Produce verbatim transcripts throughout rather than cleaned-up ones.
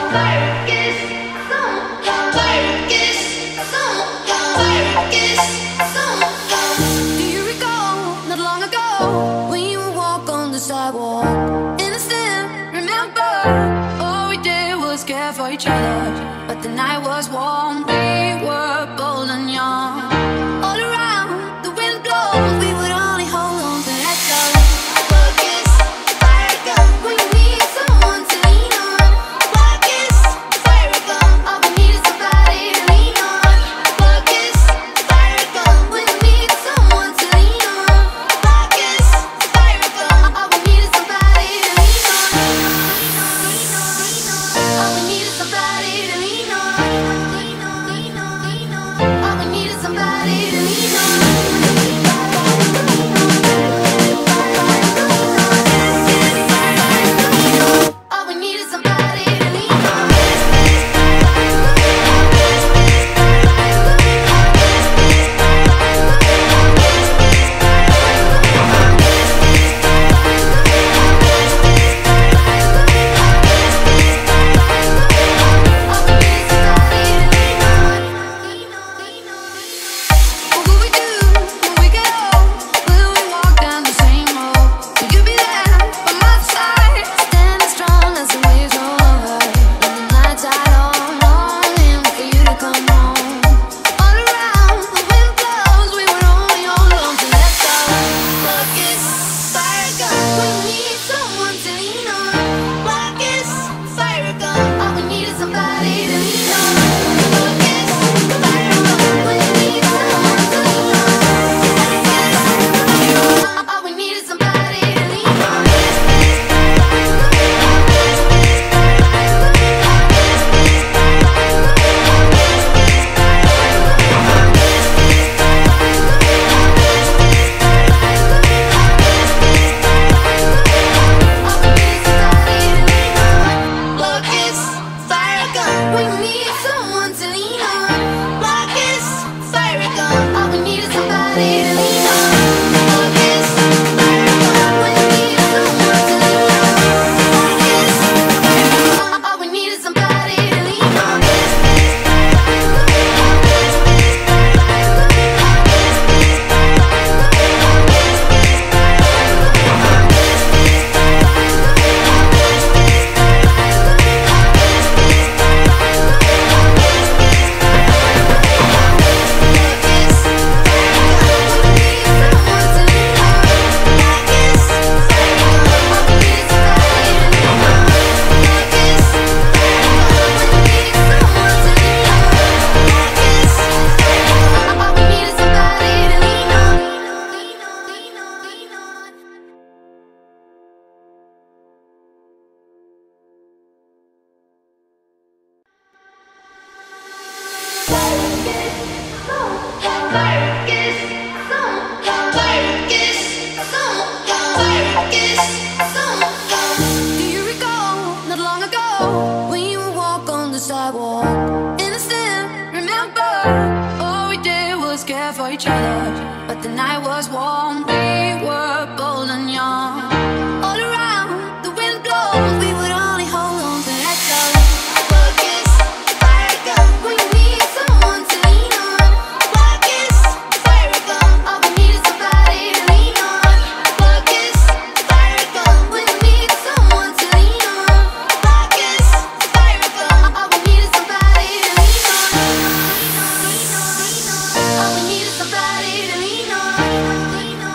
All we need is somebody to lean on.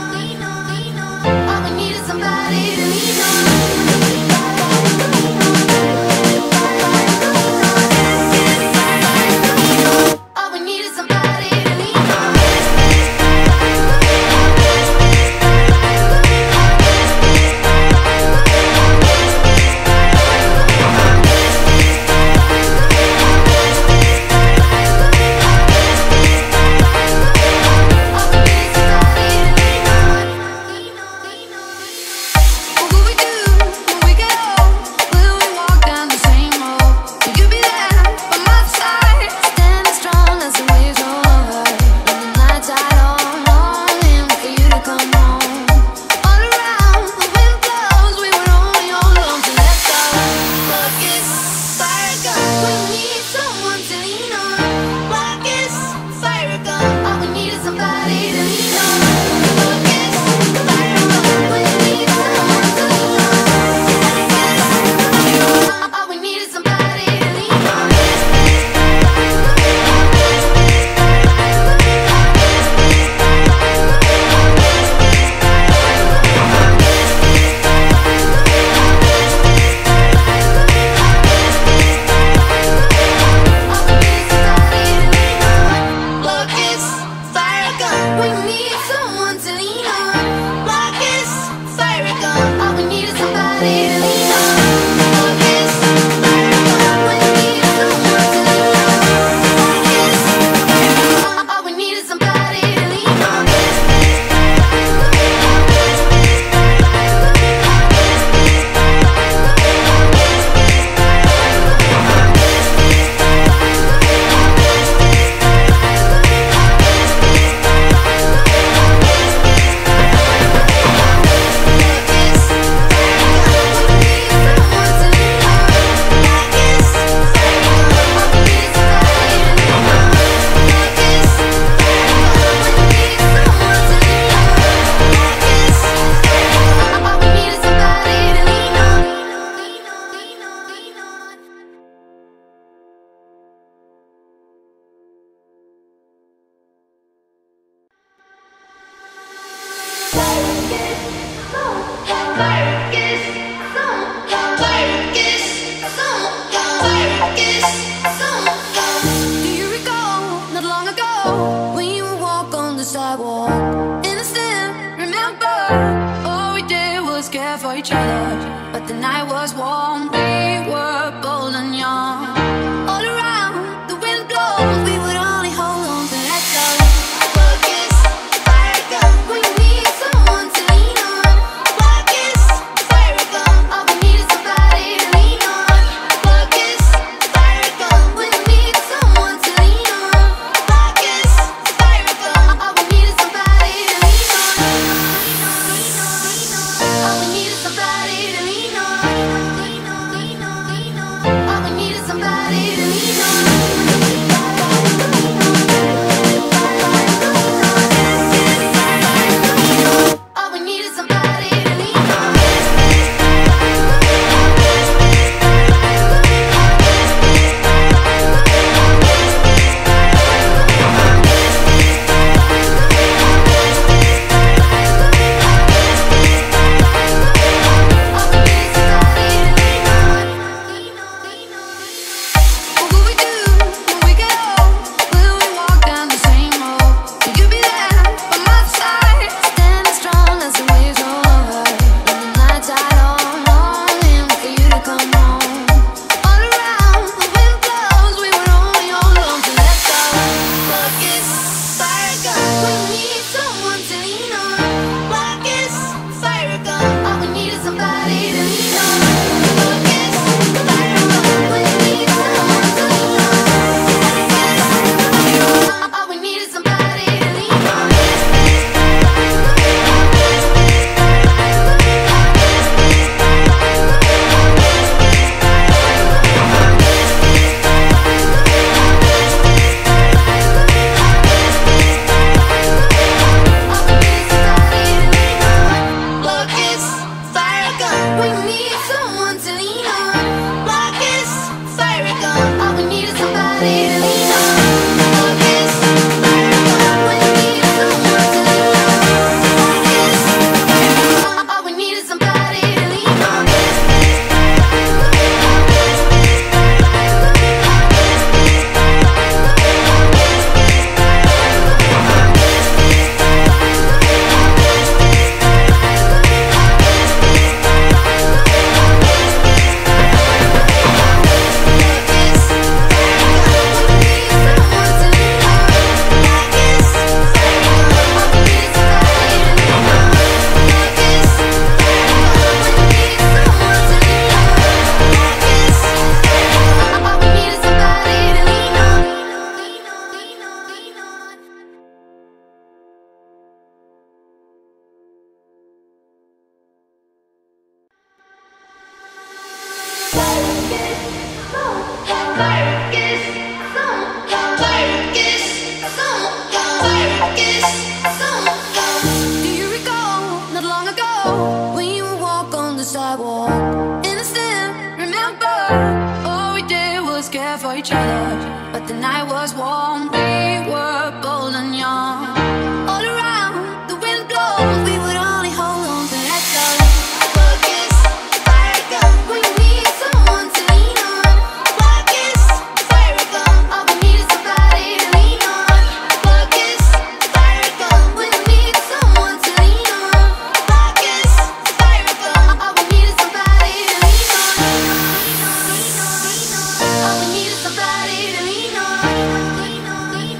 All we need is somebody to lean on.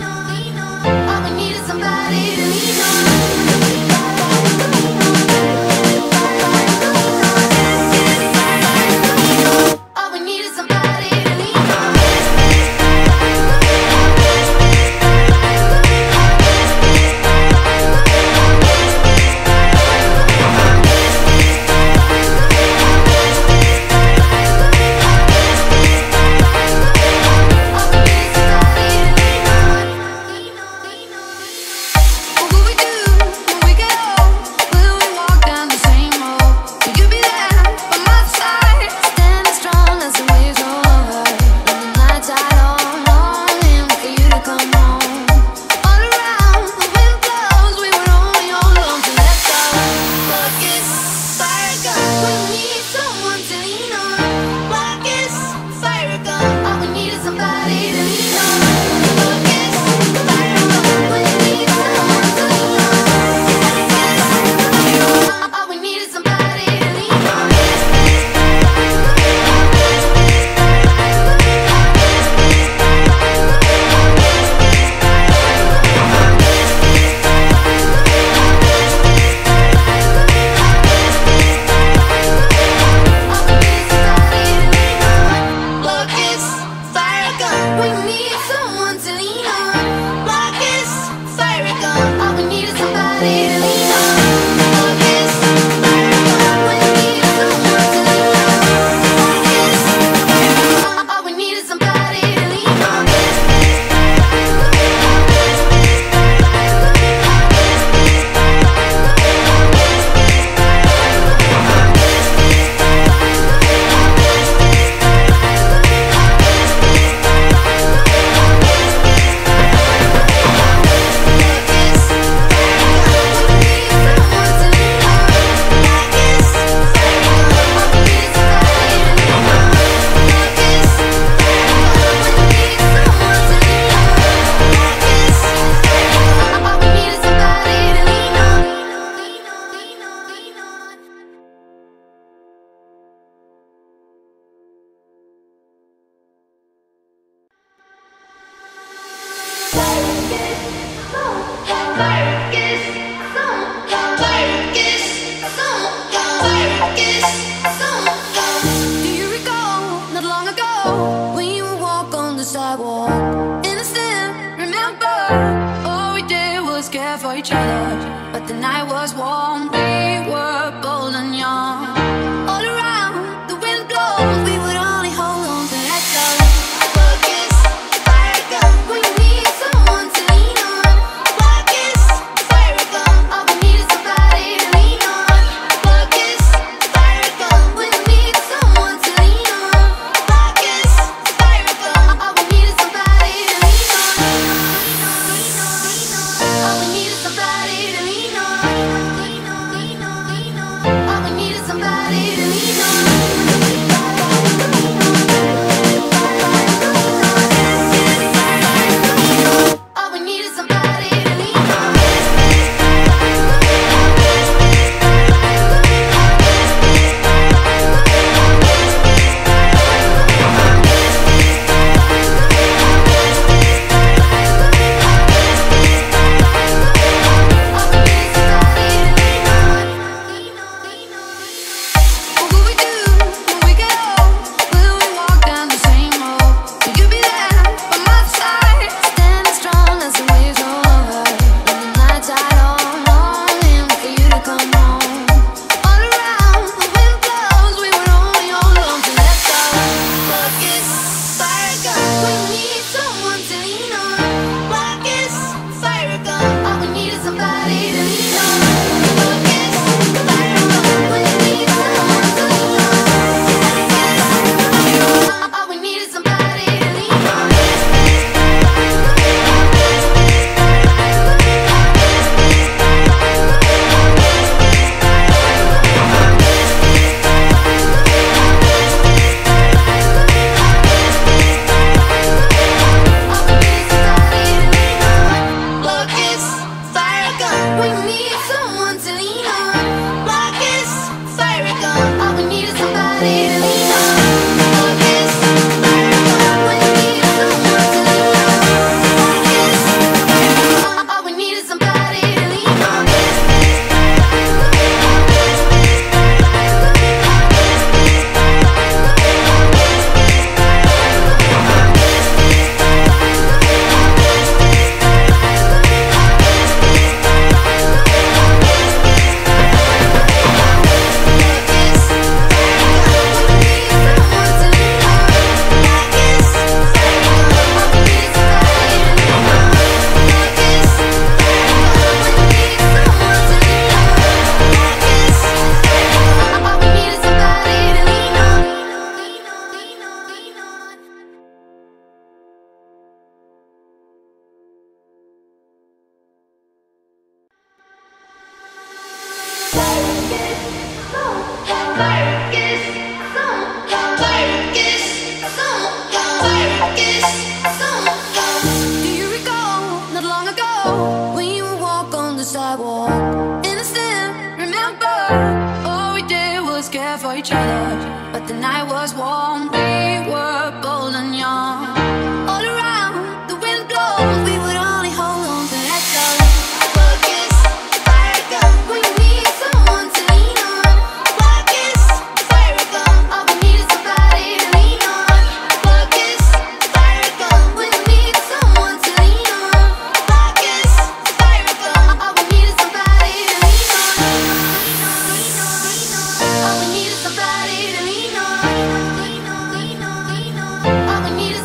All we need is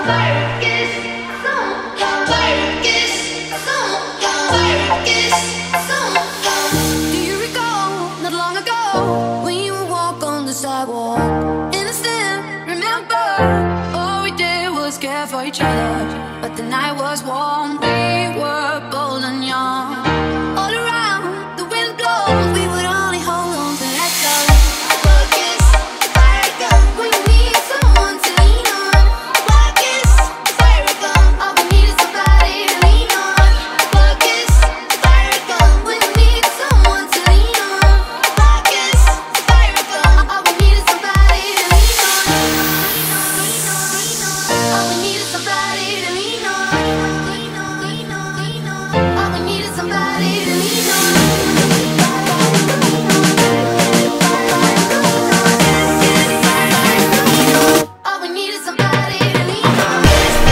But the night was warm, we were bold and young. All around, the wind blows, we would only hold on to let go. One kiss, fire gun, when you need someone to lean on. One kiss, fire gun, all we need is somebody to lean on. One kiss, fire gun, when you need someone to lean on. One kiss, fire gun, all we need is somebody to lean on. All we need is somebody to lean on. All we need is somebody to lean on. All we need is somebody to lean on.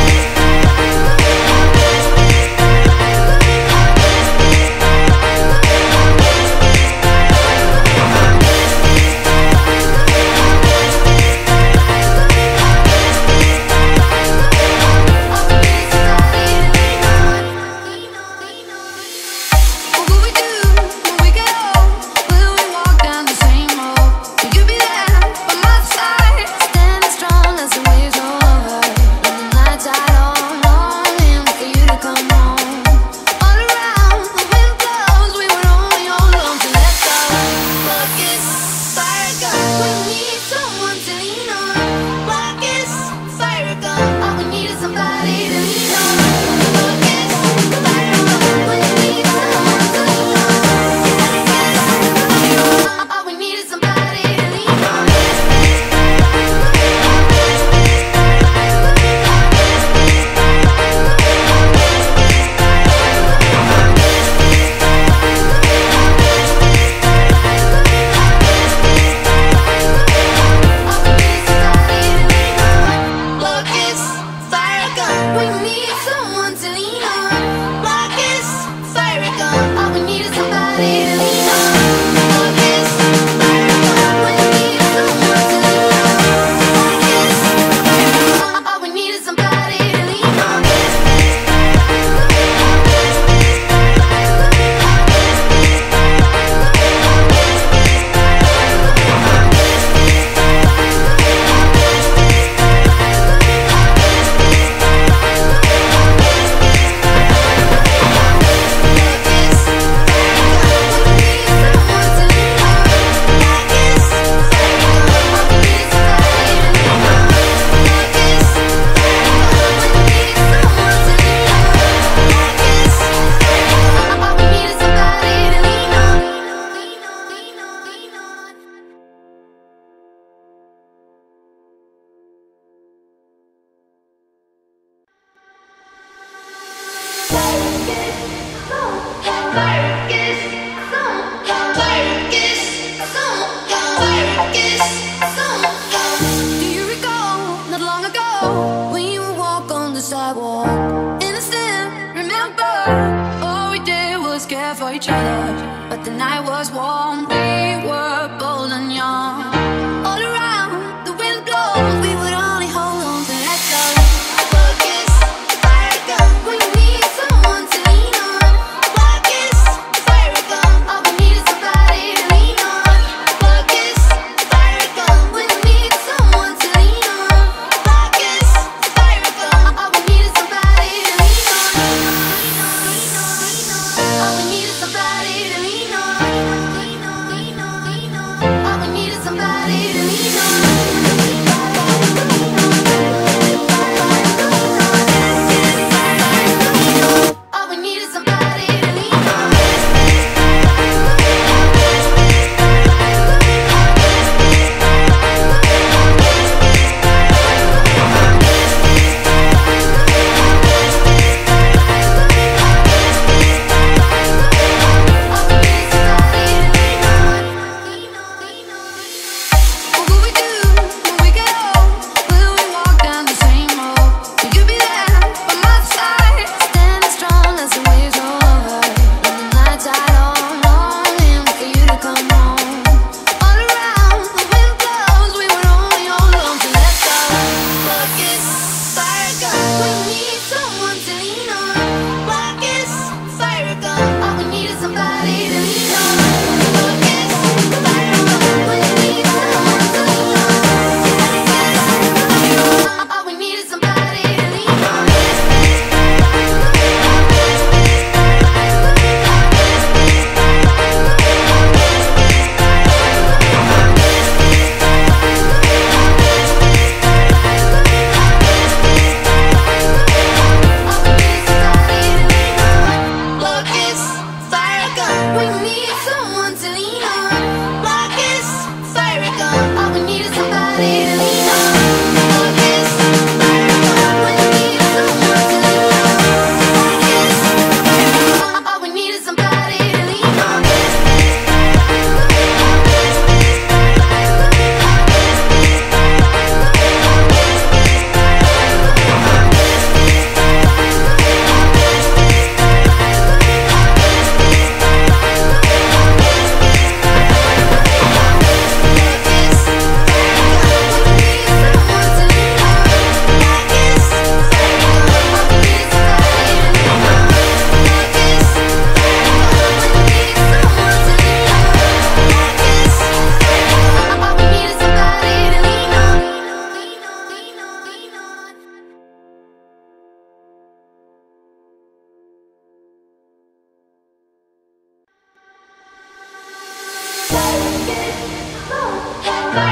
What will we do when we get old? Will we walk down the same road? Will you be there by my side, standing strong as the waves roll over? In the nights I long, longing for you to come home. All around, the wind blows, we would only hold on to let go. One kiss, fire gun, when we need someone to lean on. One kiss, fire gun, all we need is somebody to lean on. One kiss, fire gun, when you need someone to lean on. All we need is somebody to lean on. One kiss, fire gun, when you need someone to lean on. One kiss, fire gun, all we need is somebody to lean on. One kiss, fire gun, when you need someone to lean on. One kiss, all we need is somebody to lean on. Do you recall not long ago when you would walk on the sidewalk? Innocent, remember, all we did was care for each other. But the night was warm, we were bold and young. All around, the wind blows, we would only hold on to let go. One kiss, fire gun, when you need someone to lean on. One kiss, fire gun, all we need is somebody to lean on. One kiss, fire gun, when you need someone to lean on. One kiss, fire gun, all we need is somebody to lean on. All we need is somebody to lean on.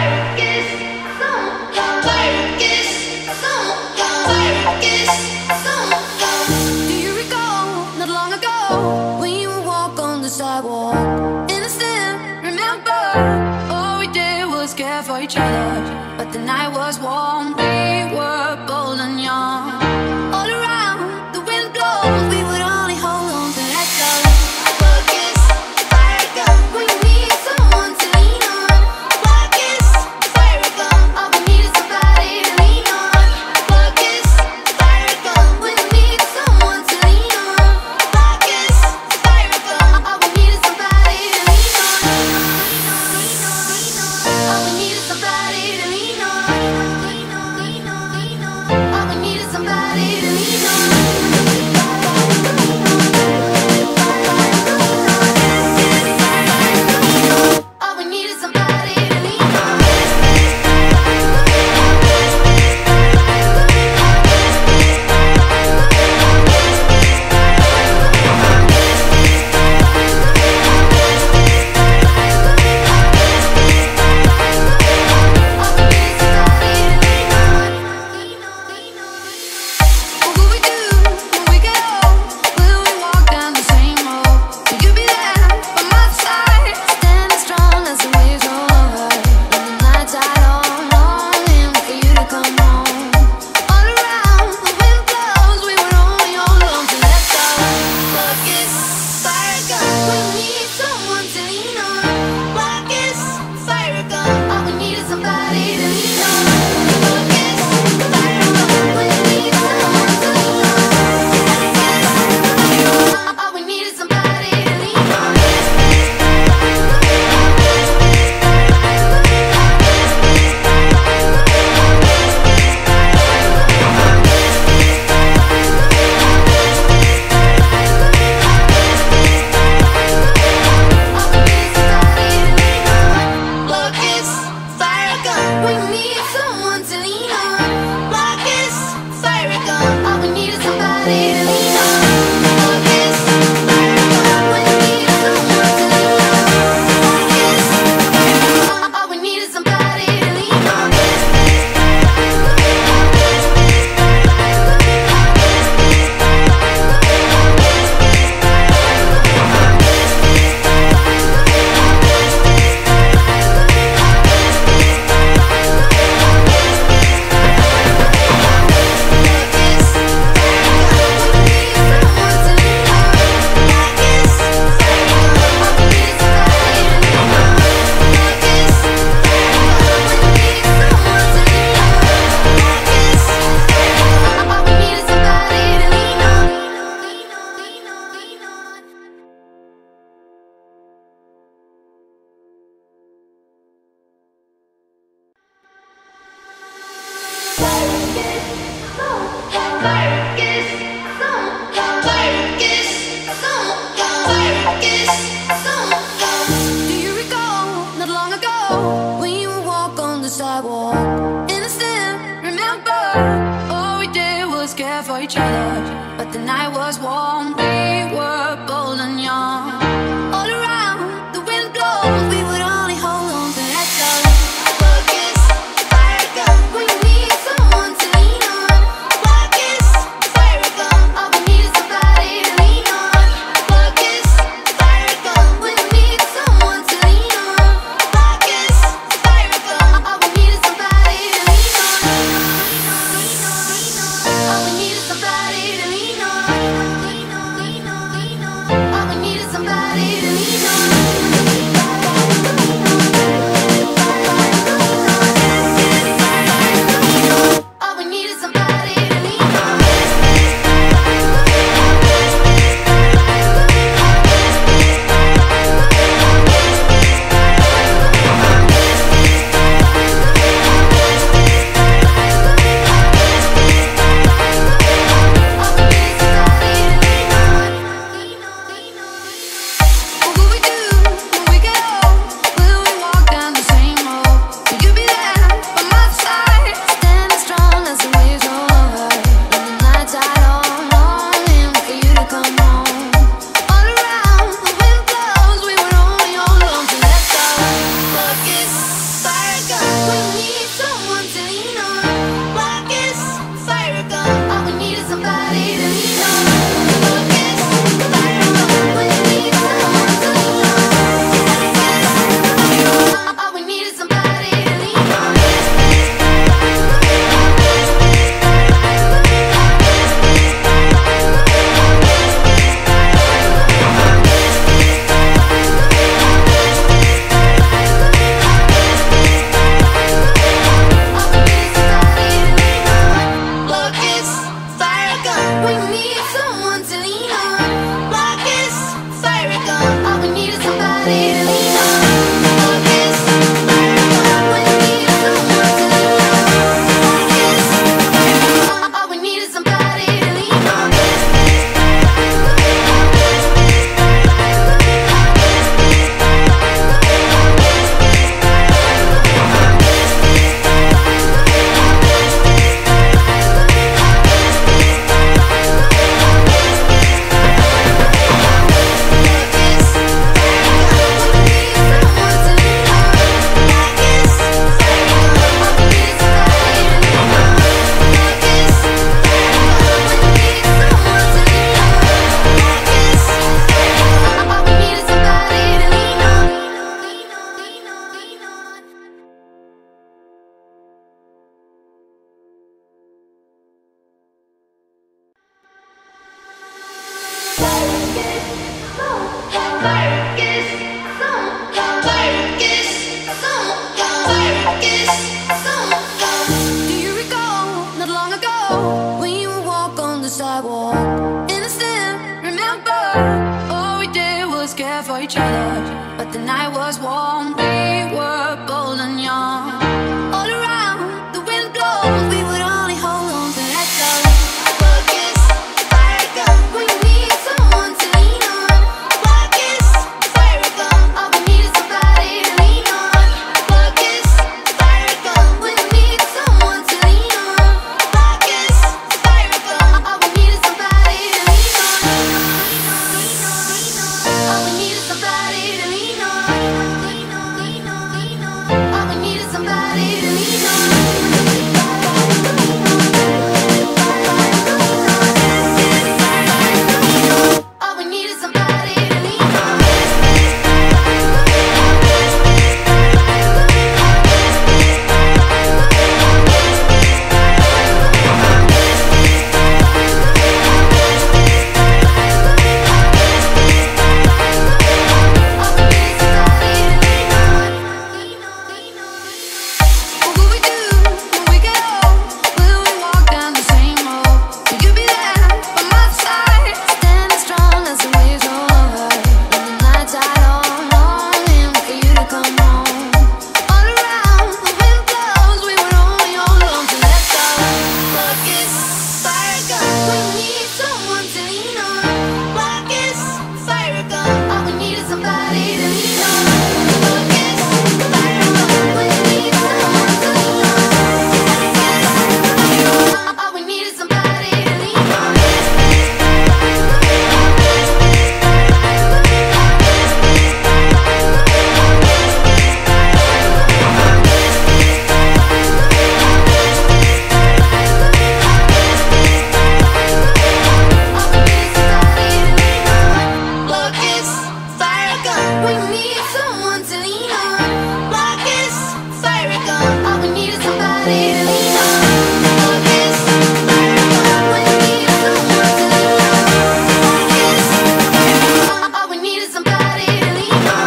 Somebody to lean on. But the night was warm, we were bold and young. All around, the wind blows, we would only hold on to let go. Focus, fire gun, when you need someone to lean on. Focus, fire gun, all we need is somebody to lean on. Focus, fire gun, when you need someone to lean on. Focus, fire gun, all we need is somebody to lean on. All we need is somebody to lean on. All we need is somebody to lean on. All we need is somebody to lean on. What will we do when we get old? Will we walk down the same road? Will you be there by my side, standing strong as the waves roll over? In the nights I long, longing for you to come home. All around, the wind blows, we would only hold on to let go. Focus, fire gun, we need someone to lean on. Focus, fire gun, all we need is somebody to lean on. Focus, fire gun, we need someone to lean on. All we need is somebody to lean on. Focus, fire gun, we need someone to lean on. Focus, fire gun, all we need is somebody to lean on. Focus, fire gun, we need someone to lean on. Focus, all we need is somebody to lean on.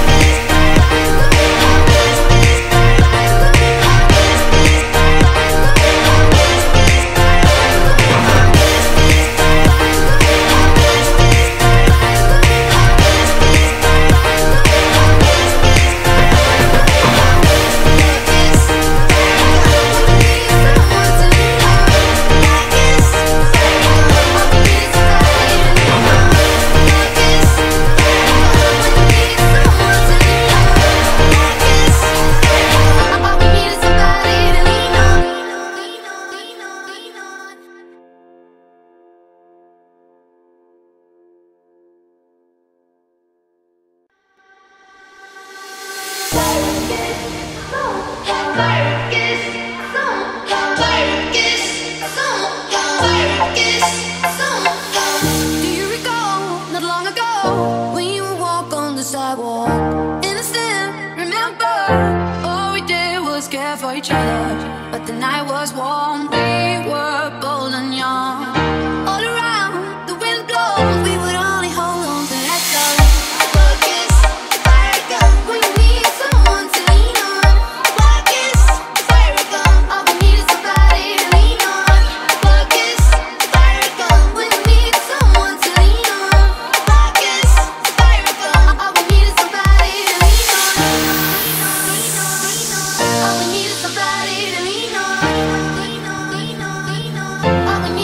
Do you recall not long ago when you would walk on the sidewalk? Innocent, remember, all we did was care for each other. But the night was warm, we were bold and young. All around, the wind blows, we would only hold on to let go. Focus, fire gun, when you need someone to lean on. Focus, fire gun, all we need is somebody to lean on. Focus, fire gun, when you need someone to lean on. Focus, fire gun, all we need is somebody to lean on. All we need is somebody to lean on. All we need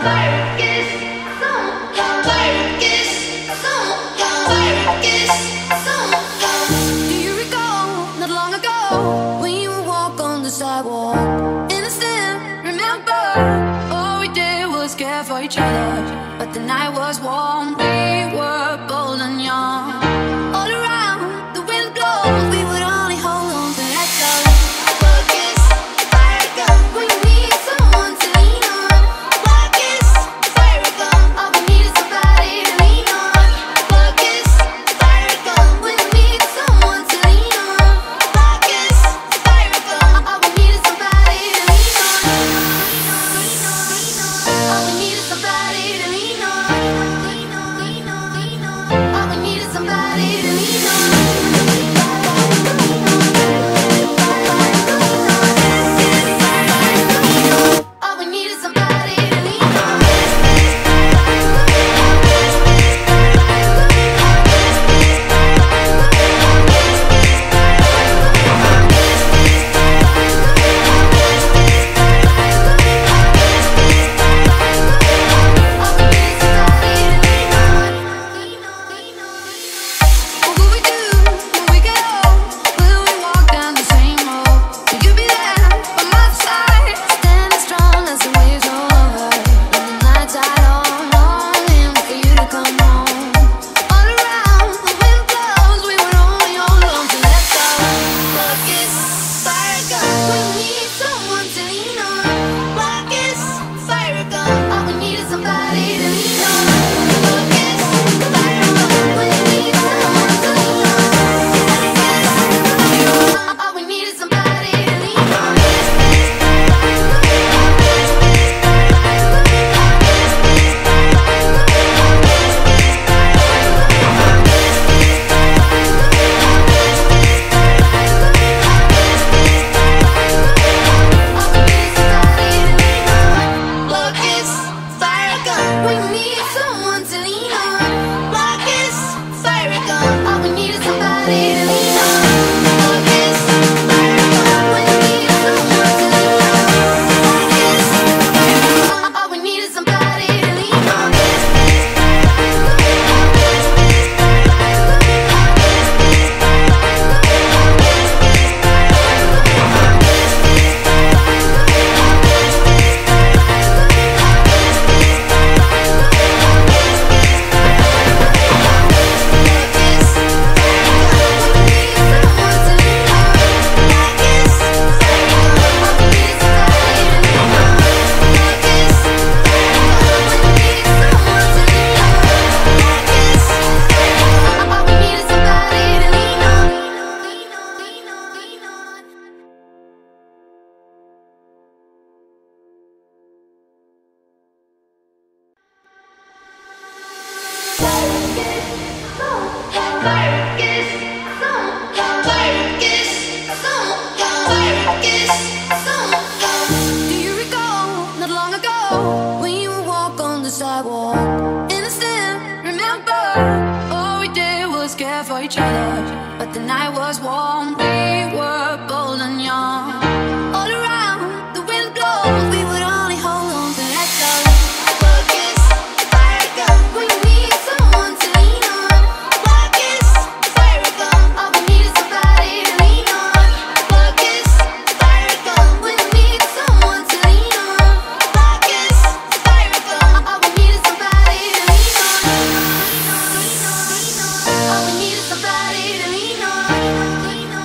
But the night was warm, we were bold and young. All around, the wind blows, we would only hold on to let go. One kiss, fire gun, when you need someone to lean on. One kiss, fire gun, all we need is somebody to lean on. One kiss, fire gun, when you need someone to lean on. One kiss, fire gun, all we need is somebody to lean on. All we need is somebody to lean on. All we need is somebody to lean on. All we need is somebody to lean on. What will we do when we get old? Will we walk down the same road? Will you be there by my side, standing strong as the waves roll over? In the nights I long, longing for you to come home. All around, the wind blows, we would only hold on to let go. One kiss, fire gun, when you need someone to lean on. One kiss, fire gun, all we need is somebody to lean on. One kiss, fire gun, when you need someone to lean on. All we need is somebody to lean on. One kiss, fire gun, we need someone to lean on. One kiss, fire gun, all we need is somebody to lean on. One kiss, fire gun, when you need someone to lean on. One kiss, all we need is somebody to lean on. Do you recall not long ago when you would walk on the sidewalk? Innocent, remember, all we did was care for each other. But the night was warm, we were bold and young. All around, the wind blows, we would only hold on to let go. One kiss, fire gun, when you need someone to lean on. One kiss, fire gun, all we need is somebody to lean on. One kiss, fire gun, when you need someone to lean on. One kiss, fire gun, all we need is somebody to lean on. All we need is somebody to lean on.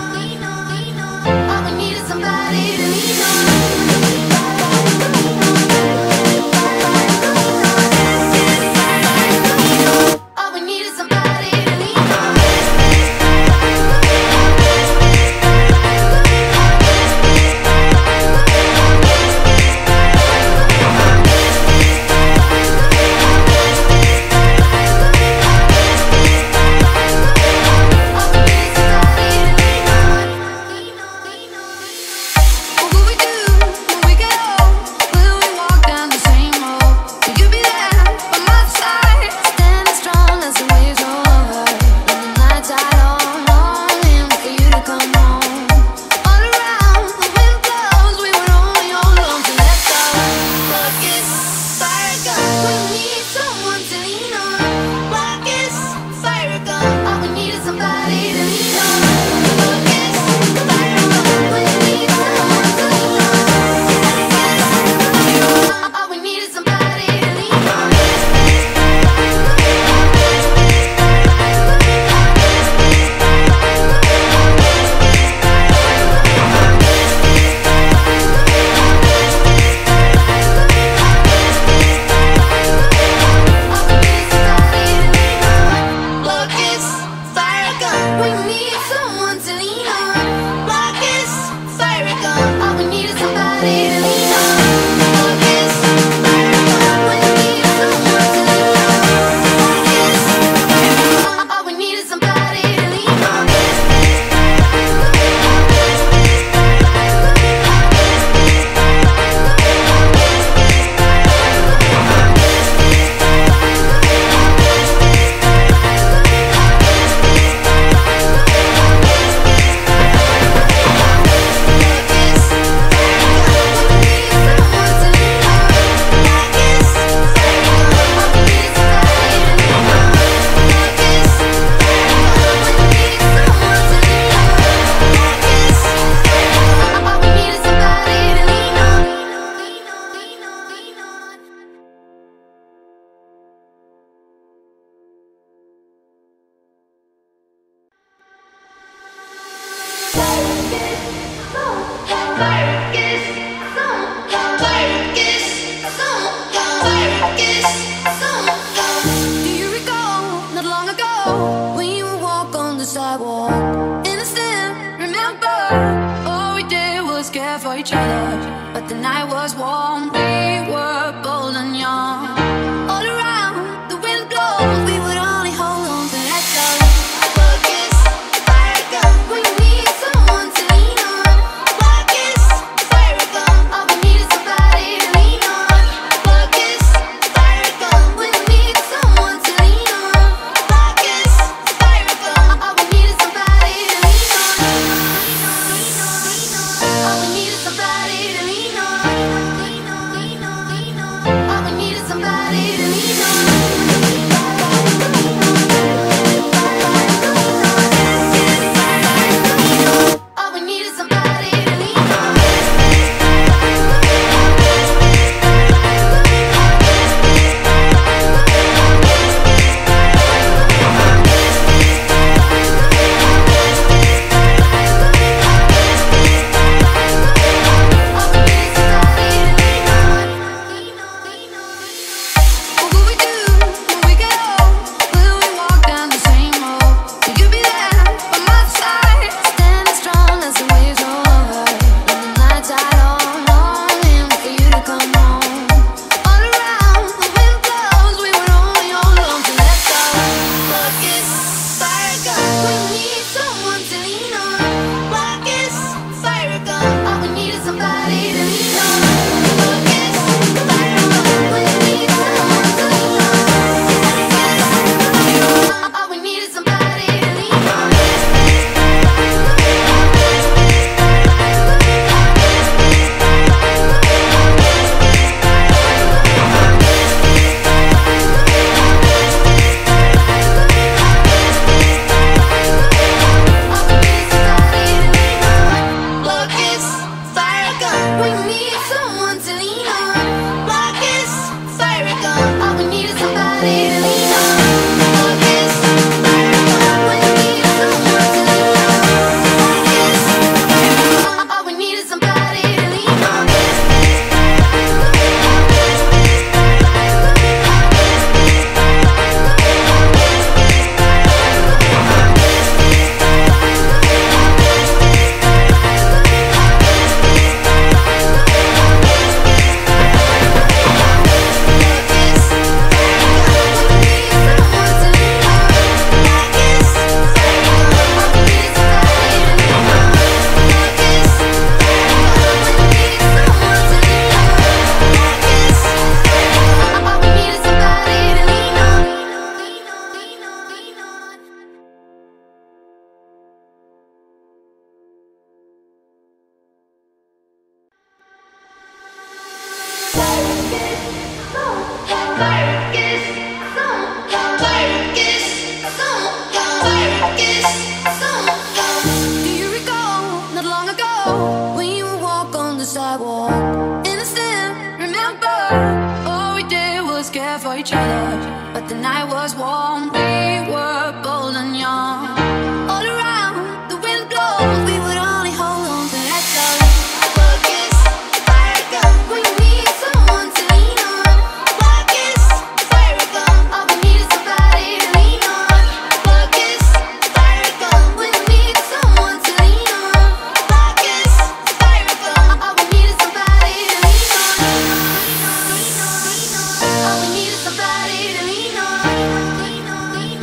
All we need is somebody to lean on.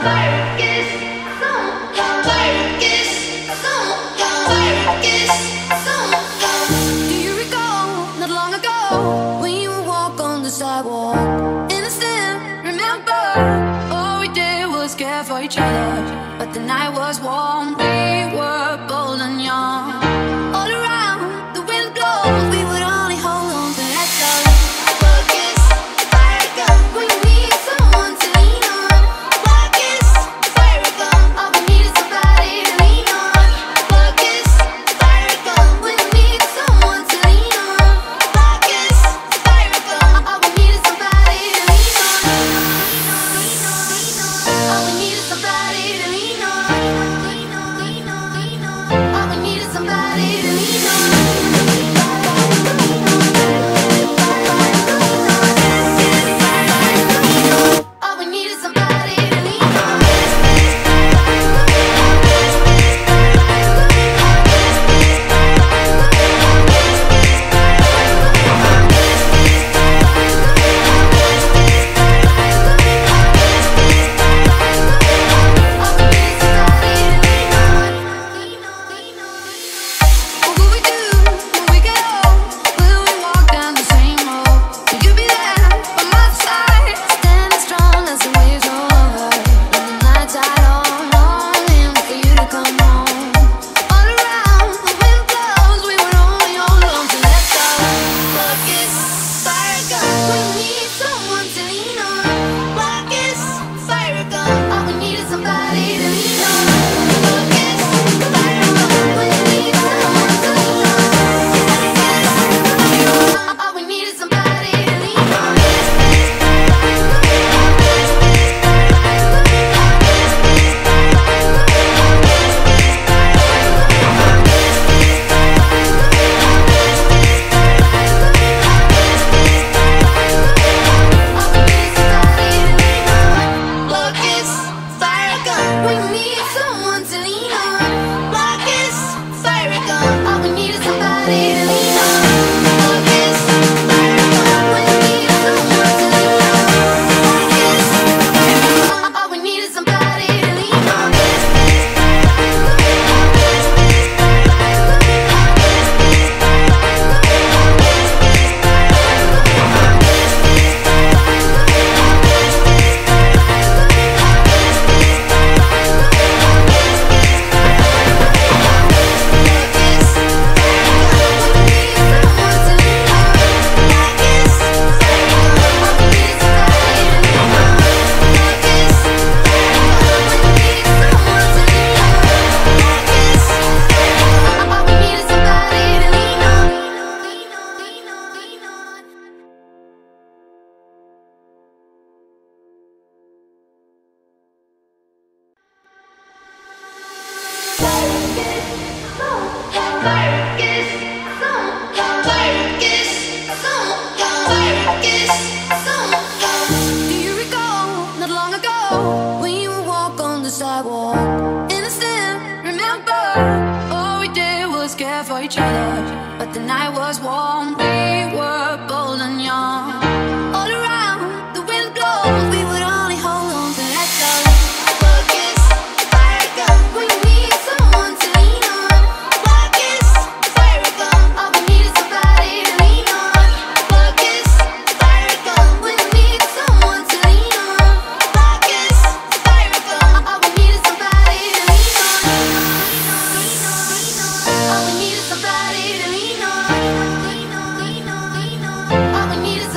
But the night was warm, we were bold and young. All around, the wind blows, we would only hold on to let go. One kiss, fire gun, when you need someone to lean on. One kiss, fire gun, all we need is somebody to lean on. One kiss, fire gun, when you need someone to lean on. One kiss, fire gun, all we need is somebody to lean on. All we need is somebody to lean on. All we need is somebody to lean on. All we need is somebody to lean on. What will we do when we get old? Will we walk down the same road? Will you be there by my side, standing strong as the waves roll over? In the nights I long, longing for you to come home. All around, the wind blows, we would only hold on to let go. One kiss, fire gun, when you need someone to lean on. One kiss, fire gun, all we need is somebody to lean on. One kiss, fire gun, when you need someone to lean on. All we need is somebody to lean on. One kiss, fire gun, when you need someone to lean on. One kiss, fire gun, all we need is somebody to lean on. One kiss, fire gun, when you need someone to lean on. One kiss, all we need is somebody to lean on. Do you recall not long ago when you would walk on the sidewalk? Innocent, remember, all we did was care for each other. But the night was warm, we were bold and young. All around, the wind blows, we would only hold on to let go. One kiss, fire gun, when you need someone to lean on. One kiss, fire gun, all we need is somebody to lean on. One kiss, fire gun, when you need someone to lean on. One kiss, fire gun, all we need is somebody to lean on. All we need is somebody to lean on. All we need is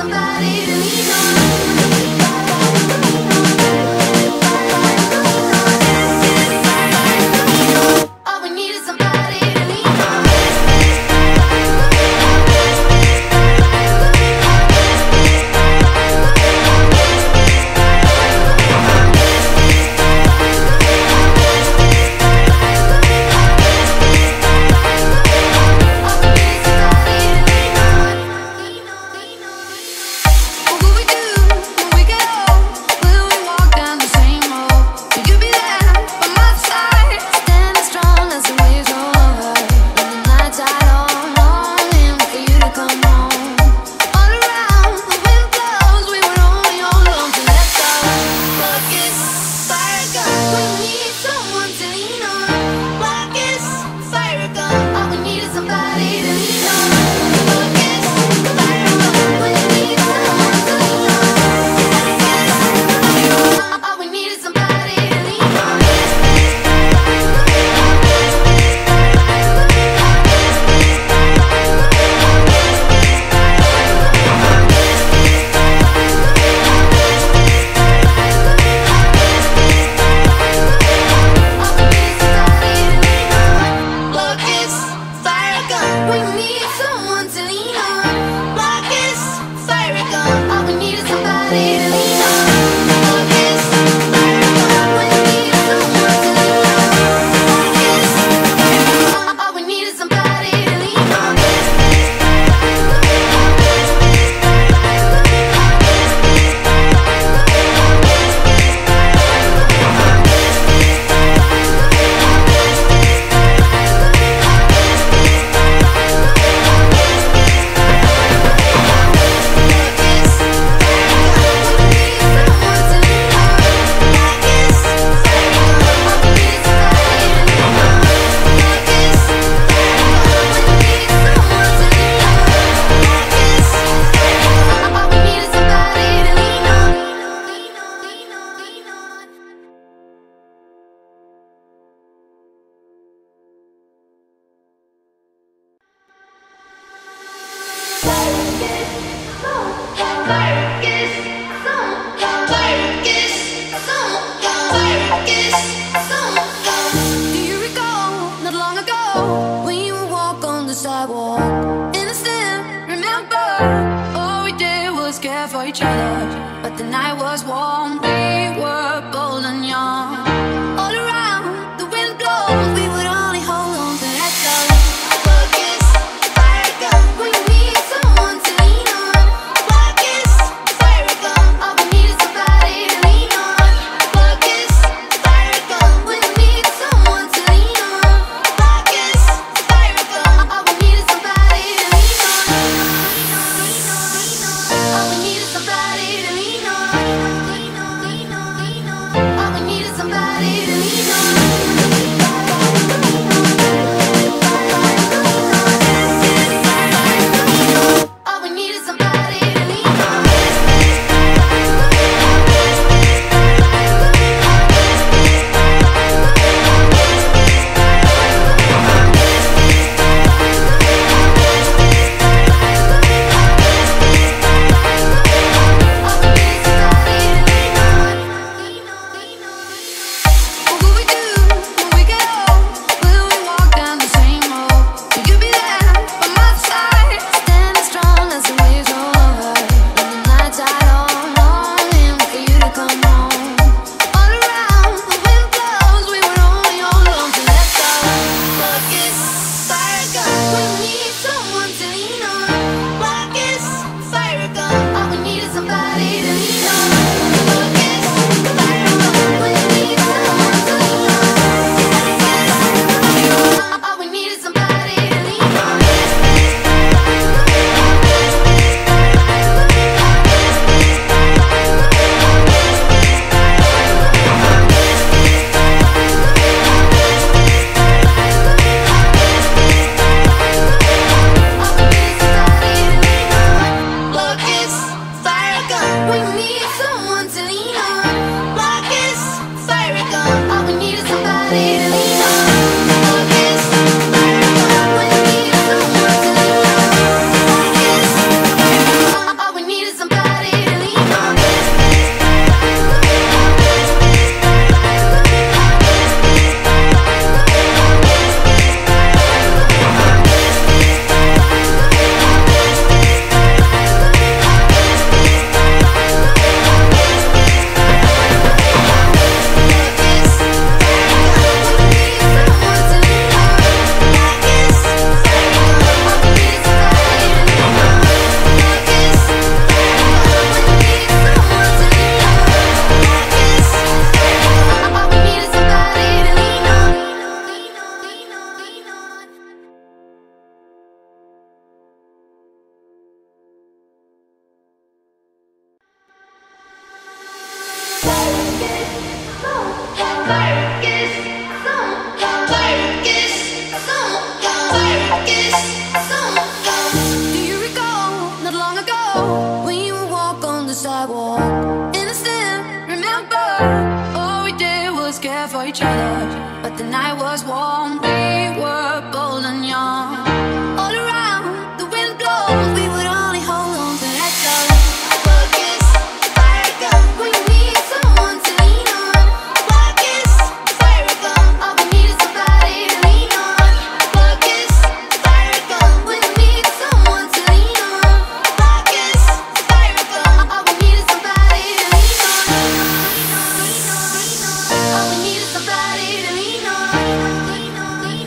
All we need is somebody to lean on.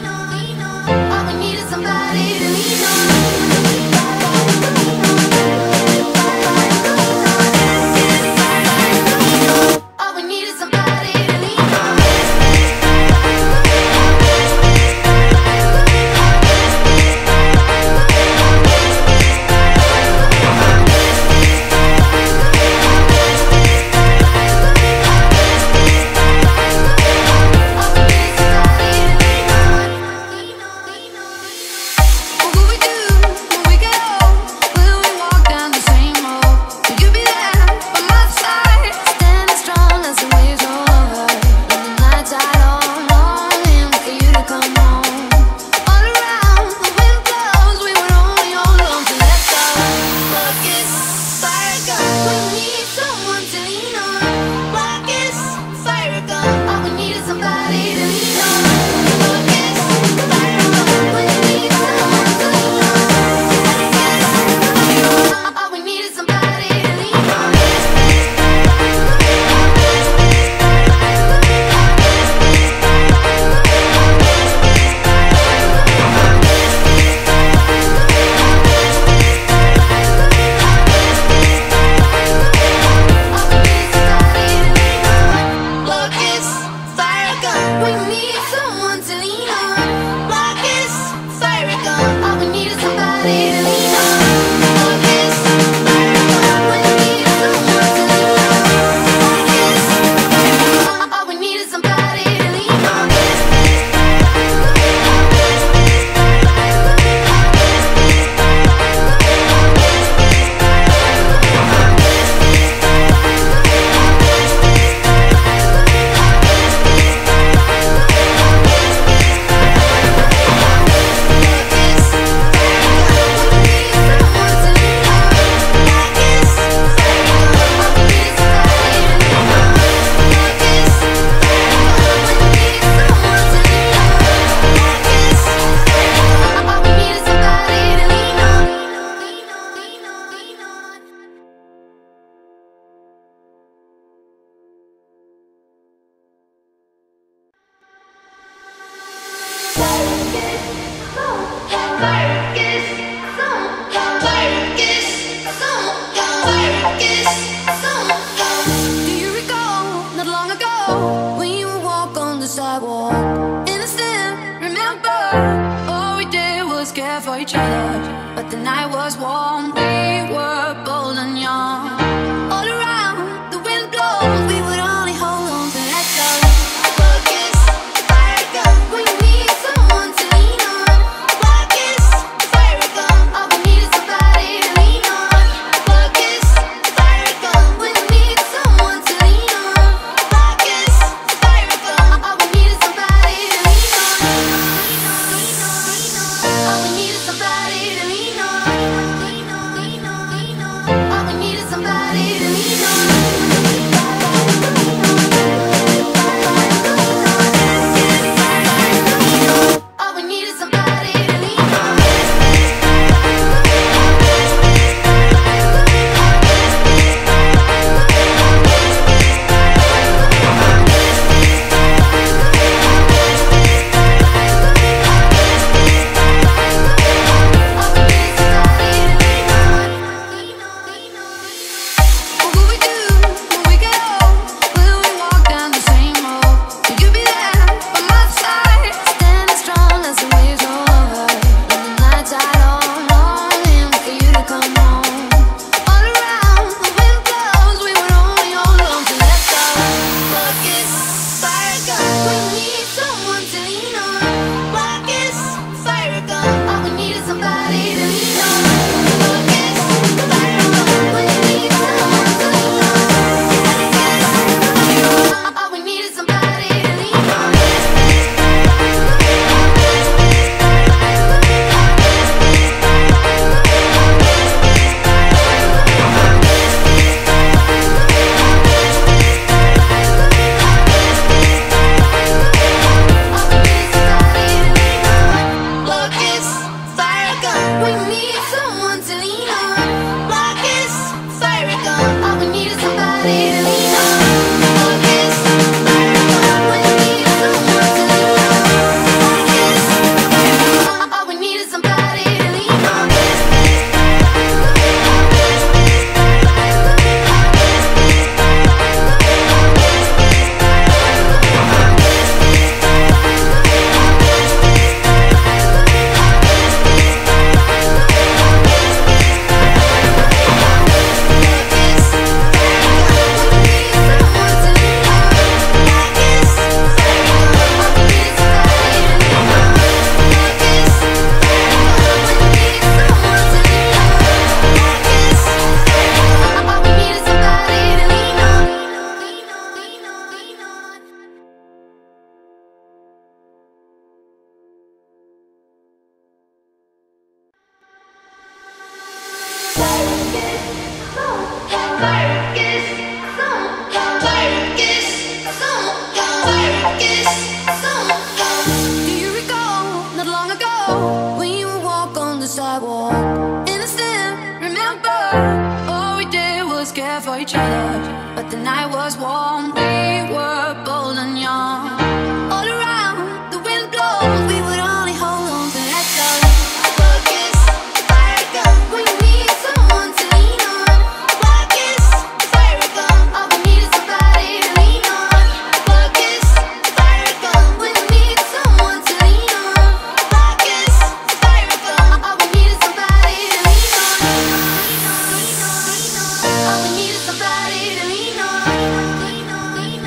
All we need is somebody to lean on.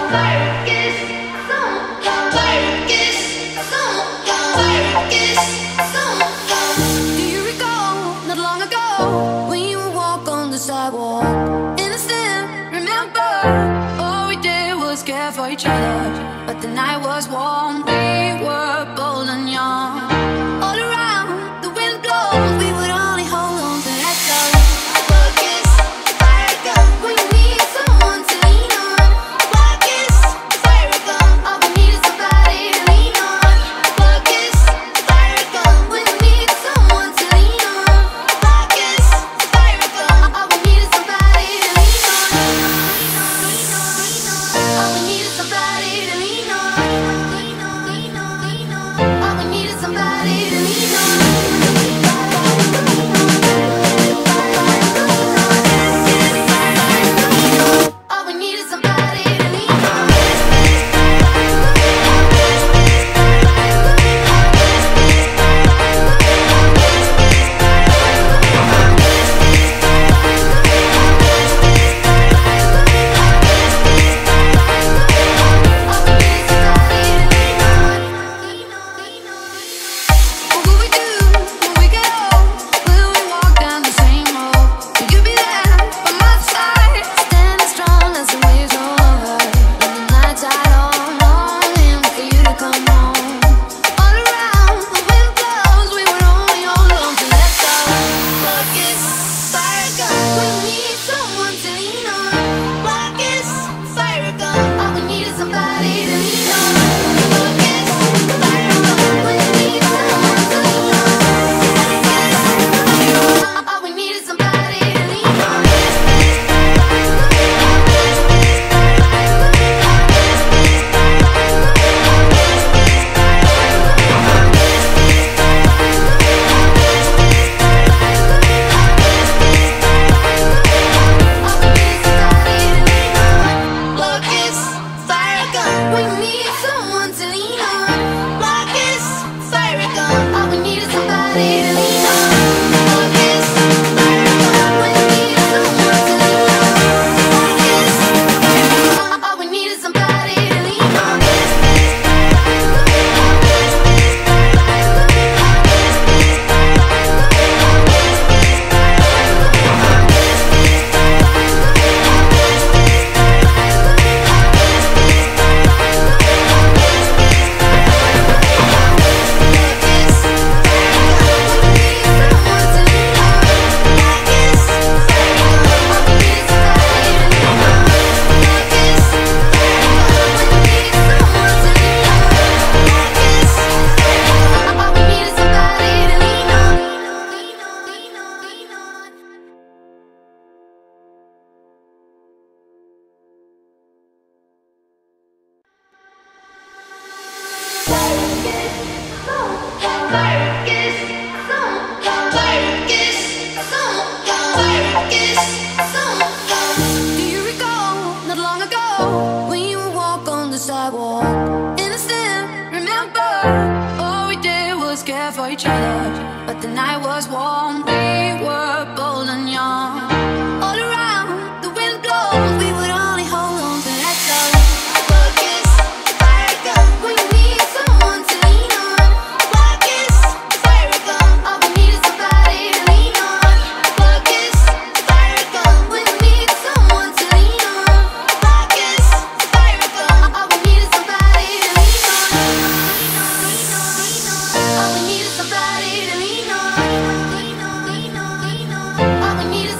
But the night was warm, we were bold and young. All around, the wind blows, we would only hold on to let go. One kiss, fire gun, when you need someone to lean on. One kiss, fire gun, all we need is somebody to lean on. One kiss, fire gun, when you need someone to lean on. One kiss, fire gun, all we need is somebody to lean on. All we need is somebody to lean on. All we need is somebody to lean on. All we need is somebody to lean on. What will we do when we get old? Will we walk down the same road? Will you be there by my side, standing strong as the waves roll over? In the nights I long, longing for you to come home. All around, the wind blows, we would only hold on to let go. One kiss, fire gun, we need someone to lean on. One kiss, fire gun, all we need is somebody to lean on. One kiss, fire gun, we need someone to lean on. All we need is somebody to lean on. One kiss, fire gun, we need someone to lean on. One kiss, fire gun, all we need is somebody to lean on. One kiss, fire gun, we need someone to lean on. One kiss, all we need is somebody to lean on. Do you recall not long ago when you would walk on the sidewalk? Innocent, remember, all we did was care for each other. But the night was warm, we were bold and young. All around, the wind blows, we would only hold on to let go. One kiss, fire gun, when you need someone to lean on. One kiss, fire gun, all we need is somebody to lean on. One kiss, fire gun, when you need someone to lean on. One kiss, fire gun, all we need is somebody to lean on. All we need is somebody to lean on. All we need is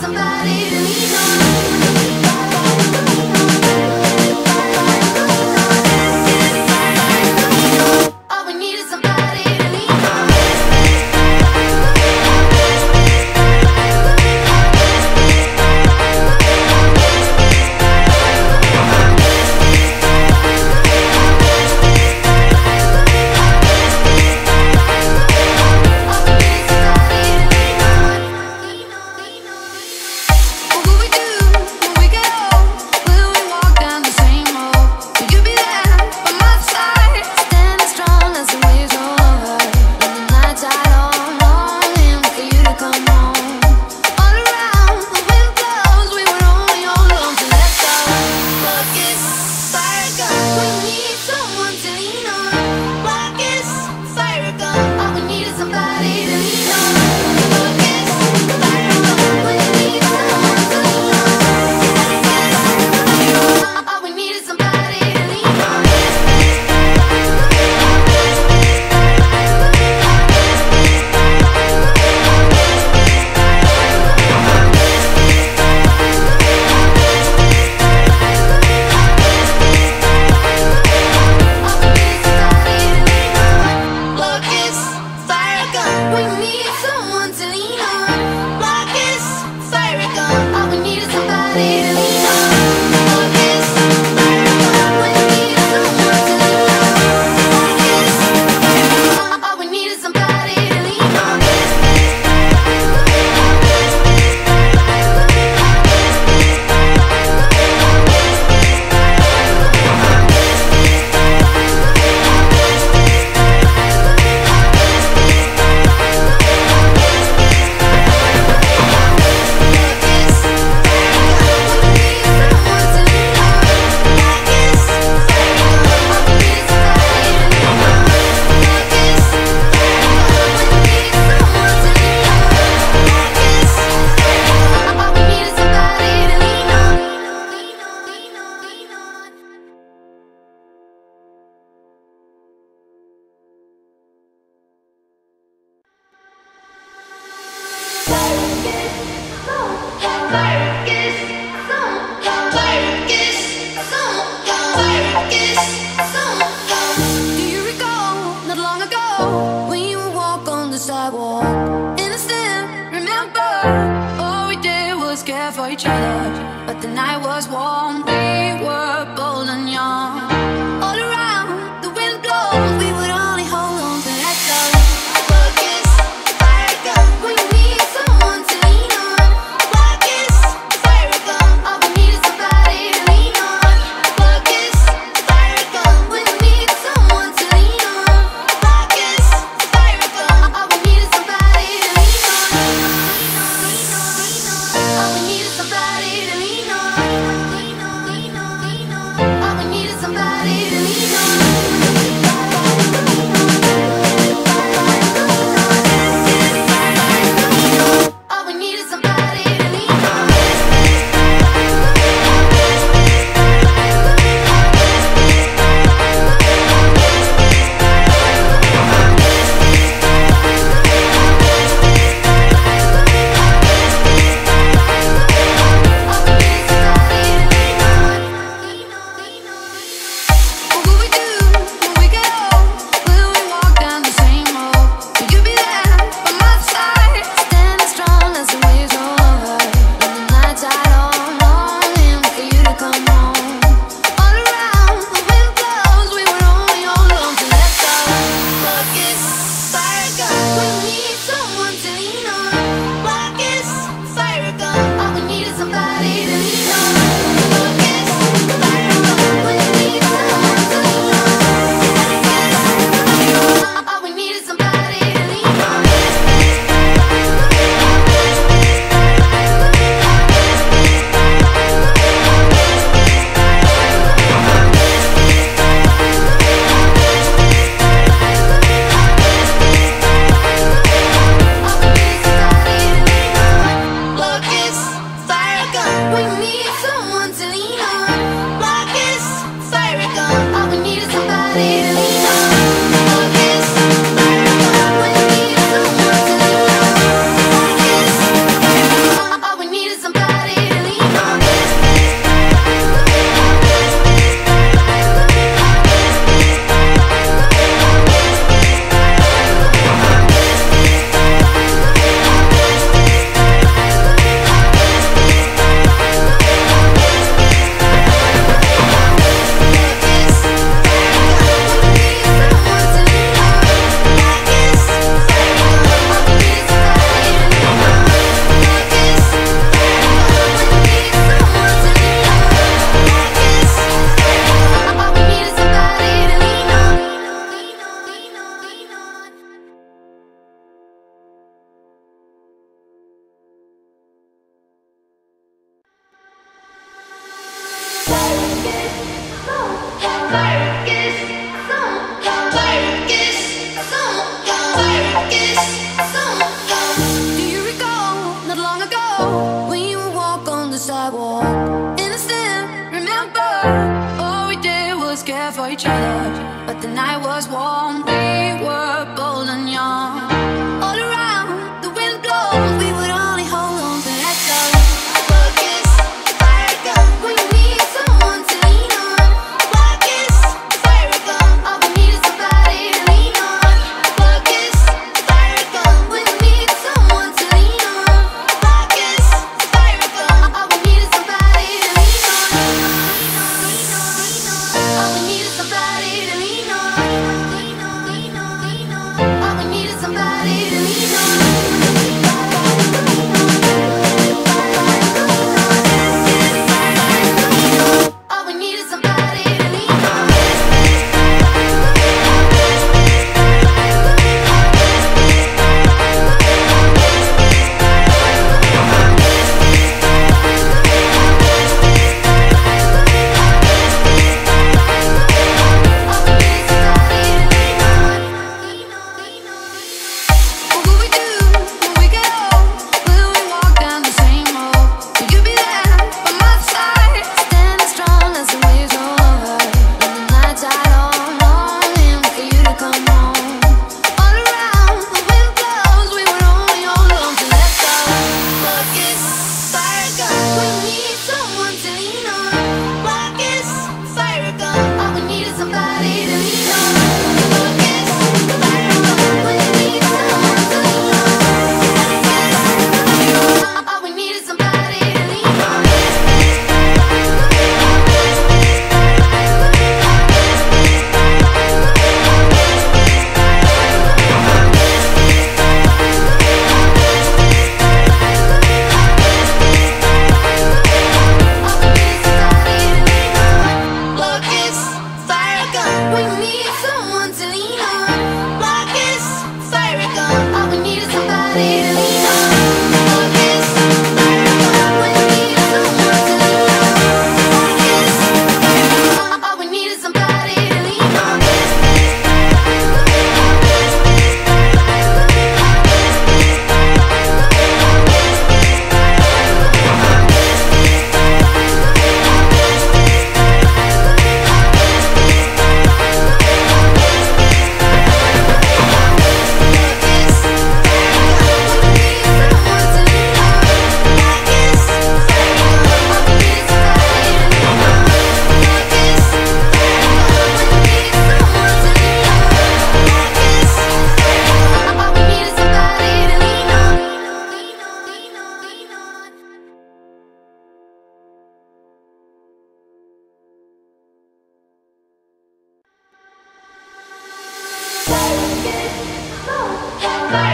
But the night was warm, we were bold and young. All around, the wind blows, we would only hold on to let go. One kiss, fire gun, when you need someone to lean on. One kiss, fire gun, all we need is somebody to lean on. One kiss, fire gun, when you need someone to lean on. One kiss, fire gun, all we need is somebody to lean on. All we need is somebody to lean on. All we need is somebody to lean on. All we need is somebody to lean on. What will we do when we get old? Will we walk down the same road? Will you be there by my side, standing strong as the waves roll over? In the nights I long, longing for you to come home. All around, the wind blows, we would only hold on to let go. One kiss, fire gun, when we need someone to lean on. One kiss, fire gun, all we need is somebody to lean on. One kiss, fire gun, when we need someone to lean on. All we need is somebody to lean on. One kiss, fire gun, we need someone to lean on. One kiss, fire gun, all we need is somebody to lean on. One kiss, fire gun, we need someone to lean on. One kiss, all we need is somebody to lean on. Do you recall not long ago when you would walk on the sidewalk? Innocent, remember, all we did was care for each other. But the night was warm, we were bold and young. All around, the wind blows, we would only hold on to let go. One kiss, fire gun, when you need someone to lean on. One kiss, fire gun, all we need is somebody to lean on. One kiss, fire gun, when you need someone to lean on. One kiss, fire gun, all we need is somebody to lean on. All we need is somebody to lean on.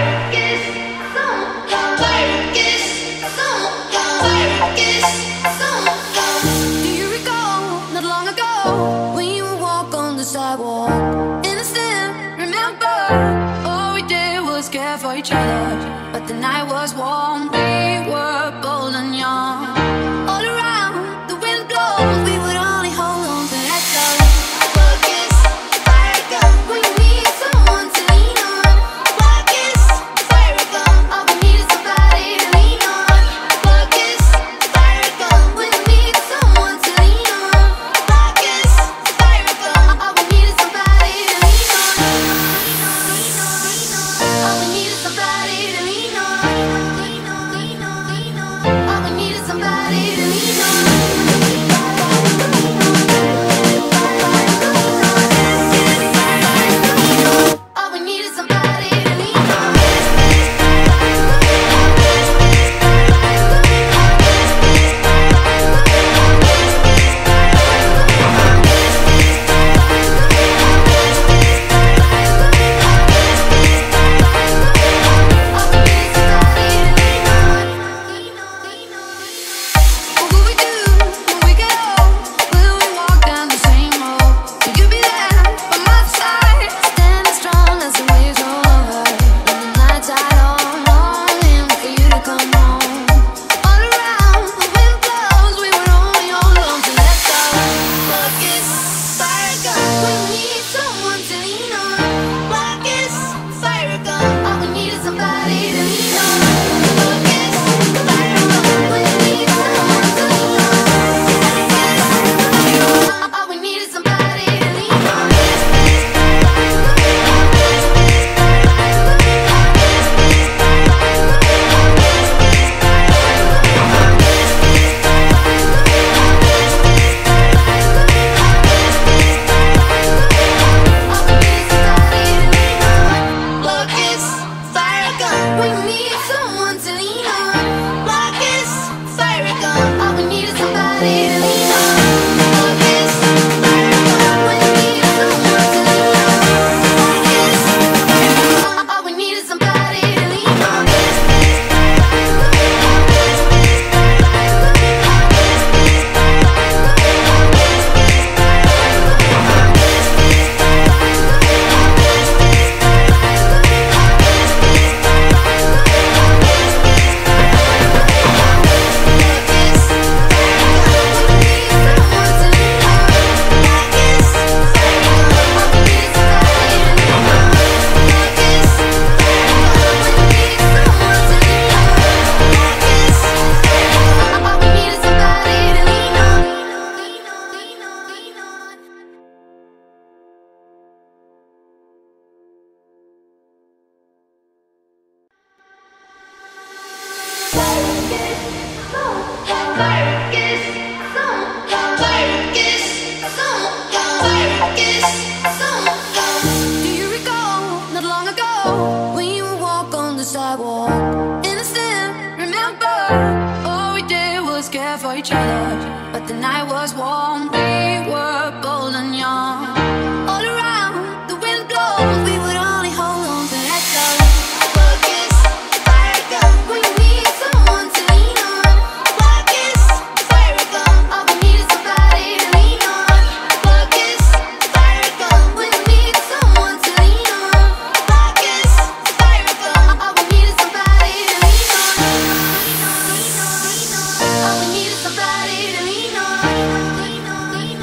All we need is somebody to lean on.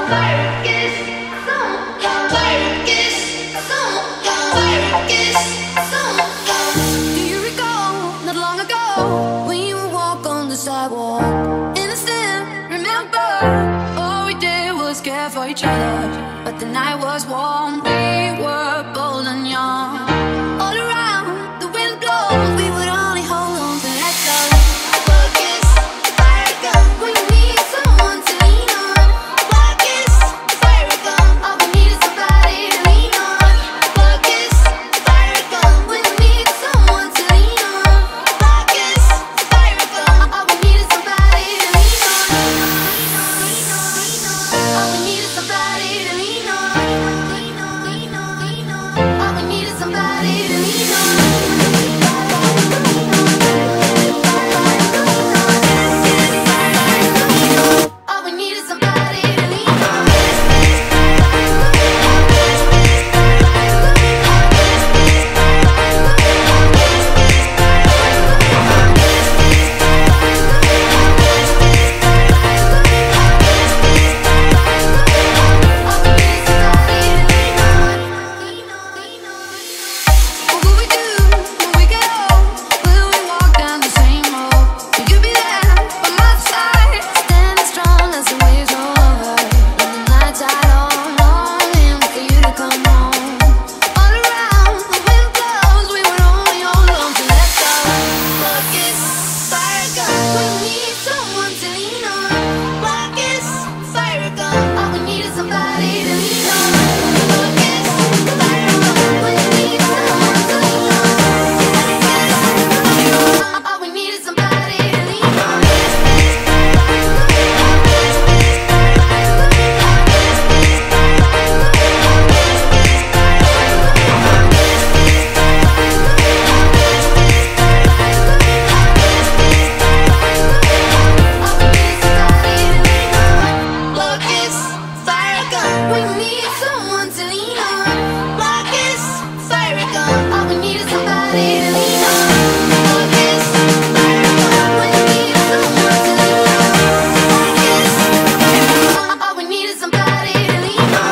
But the night was warm, we were bold and young. All around, the wind blows, we would only hold on to let go. One kiss, fire gun, when you need someone to lean on. One kiss, fire gun, all we need is somebody to lean on. One kiss, fire gun, when you need someone to lean on. One kiss, fire gun, all we need is somebody to lean on. All we need is somebody to lean on. All we need is somebody to lean on. All we need is somebody to lean on. What will we do when we get old? Will we walk down the same road? Will you be there by my side, standing strong as the waves roll over? In the nights I long, longing for you to come home. All around, the wind blows, we would only hold on to let go. One kiss, fire gun, when we need someone to lean on. One kiss, fire gun, all we need is somebody to lean on. One kiss, fire gun, when we need someone to lean on. All we need is somebody to lean on. One kiss, fire gun, we need someone to lean on. One kiss, fire gun, all we need is somebody to lean on. One kiss, fire gun, we need someone to lean on. One kiss, all we need is somebody to lean on.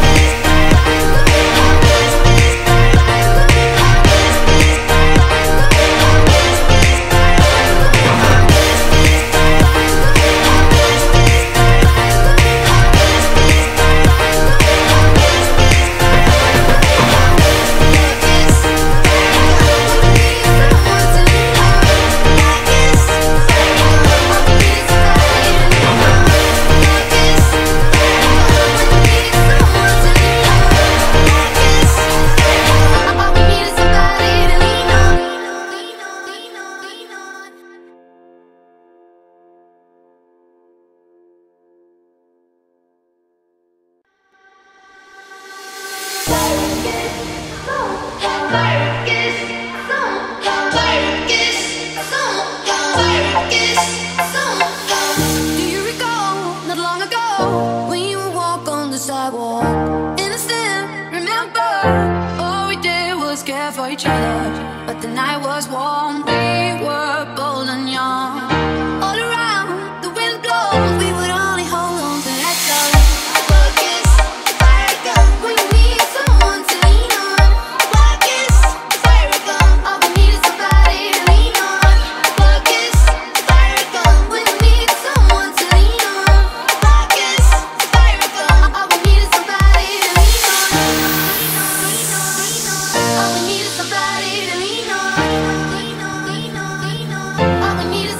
Do you recall not long ago when you would walk on the sidewalk? Innocent, remember, all we did was care for each other. But the night was warm, we were bold and young. All around, the wind blows, we would only hold on to let go. One kiss, fire gun, when you need someone to lean on. One kiss, fire gun, all we need is somebody to lean on. One kiss, fire gun, when you need someone to lean on. One kiss, fire gun, all we need is somebody to lean on. All we need is somebody to lean on. All we need is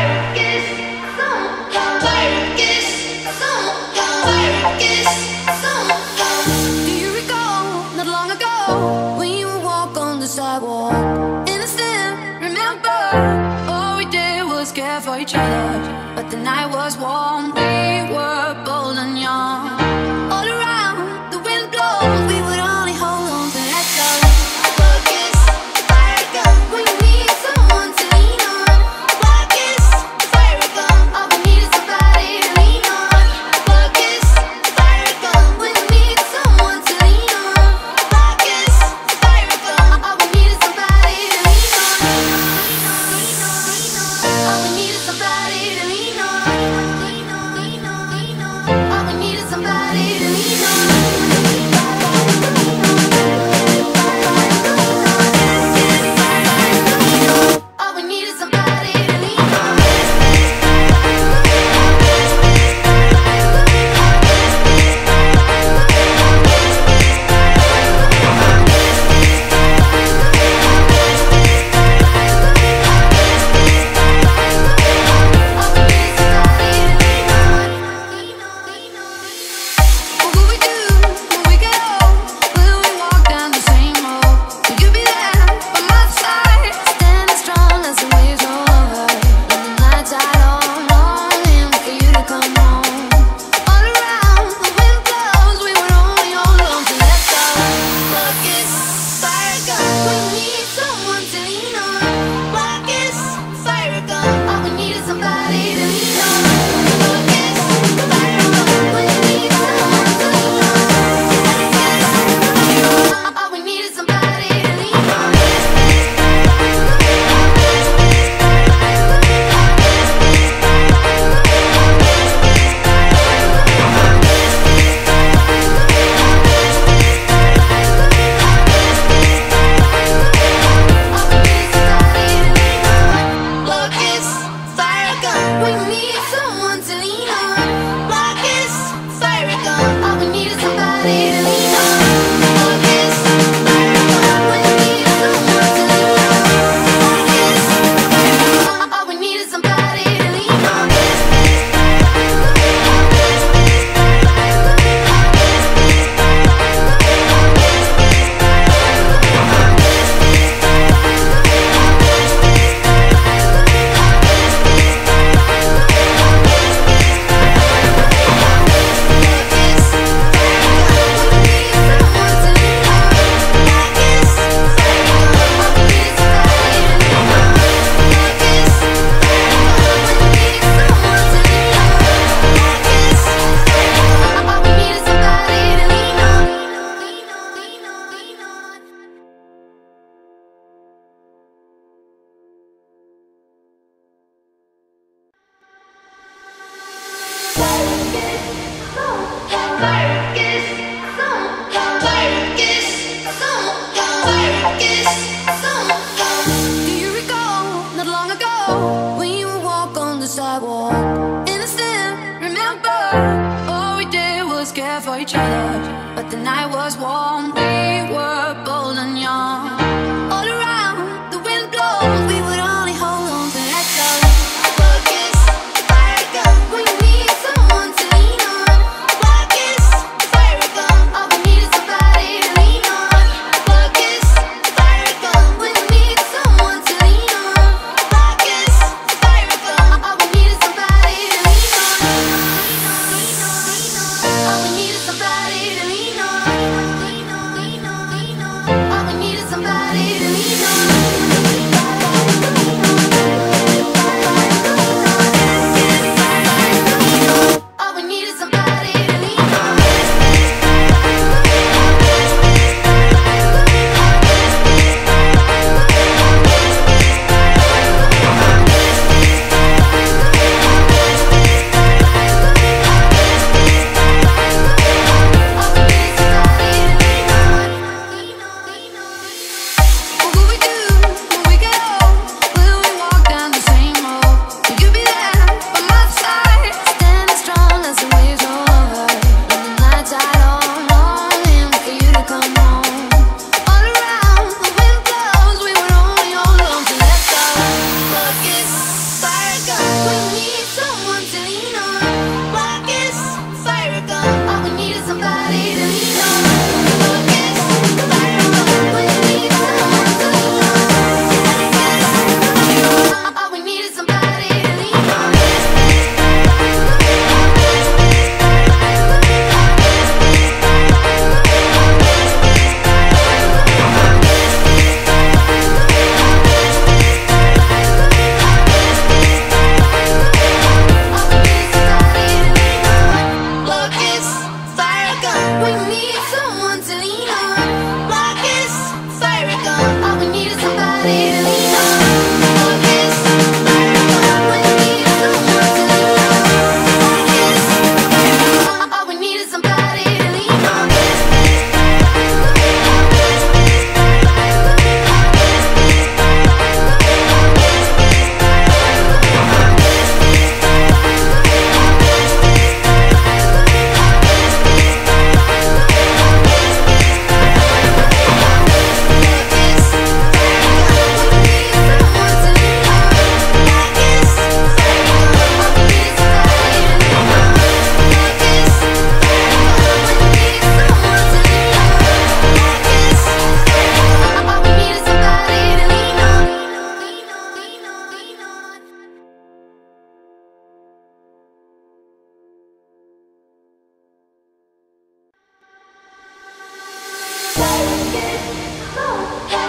All we need is somebody to lean on.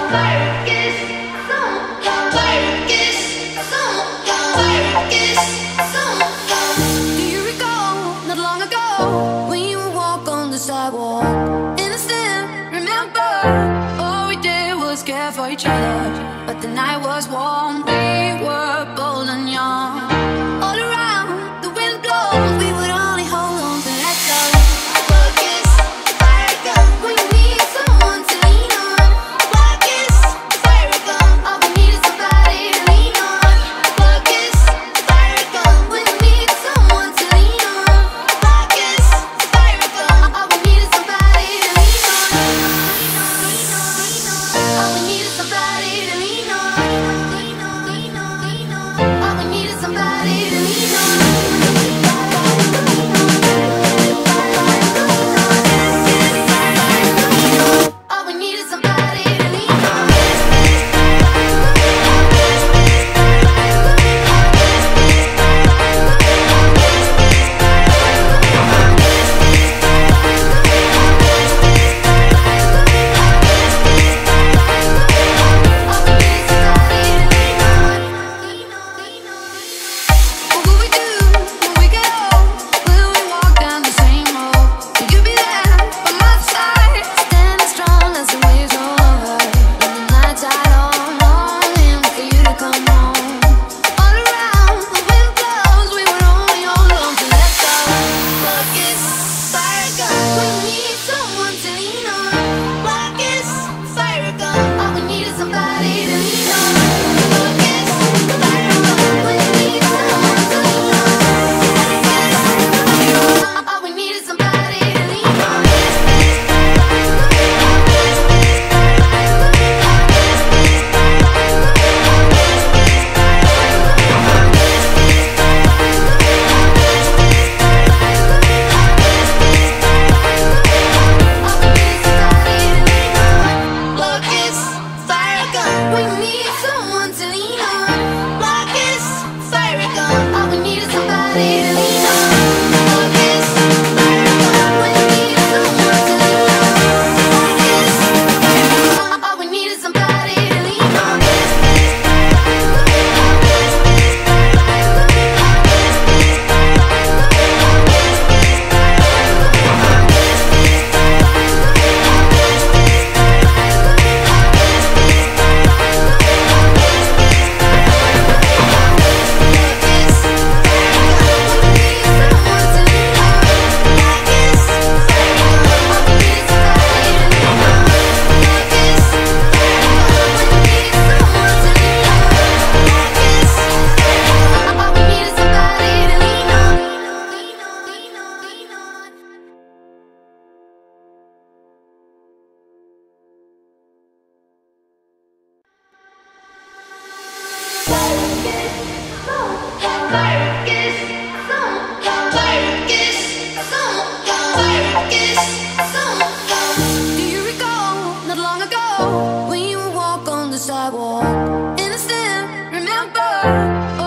For each other, but the night was warm. We were bold and young. All around, the wind blows. We would only hold on to let go. One kiss, fire gun. When you need someone to lean on. One kiss, fire gun. All we need is somebody to lean on. One kiss, fire gun. When you need someone to lean on. One kiss, fire gun. All we need is somebody to lean on. All we need is somebody to lean on. All we need is somebody to lean on. All we need is somebody to lean on.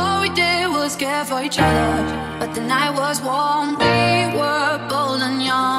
For each other, but the night was warm. We were bold and young.